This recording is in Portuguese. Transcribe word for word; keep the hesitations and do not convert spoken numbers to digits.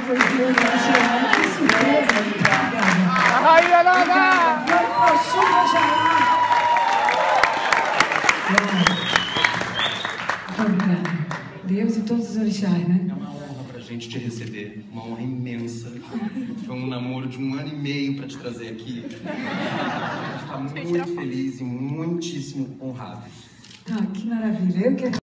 coisinha da Jeane, que surpresa. Obrigada. Rainha Nada! Flor Pochuna Jará. Obrigada. Deus e todos os orixás, né? É uma honra pra gente te receber, uma honra imensa. Foi um namoro de um ano e meio pra te trazer aqui. A gente tá muito feliz e muitíssimo honrado. Ah, que maravilha. Eu que